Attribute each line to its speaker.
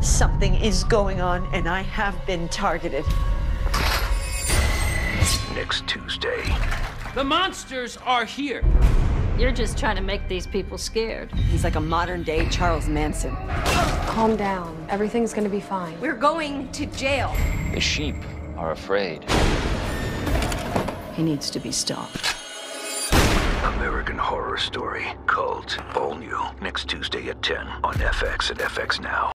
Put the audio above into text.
Speaker 1: Something is going on, and I have been targeted.
Speaker 2: Next Tuesday.
Speaker 3: The monsters are here.
Speaker 4: You're just trying to make these people scared.
Speaker 5: He's like a modern-day Charles Manson.
Speaker 6: Calm down. Everything's gonna be fine.
Speaker 7: We're going to jail.
Speaker 8: The sheep are afraid.
Speaker 5: He needs to be stopped.
Speaker 2: American Horror Story Cult. All new next Tuesday at 10 on FX and FX Now.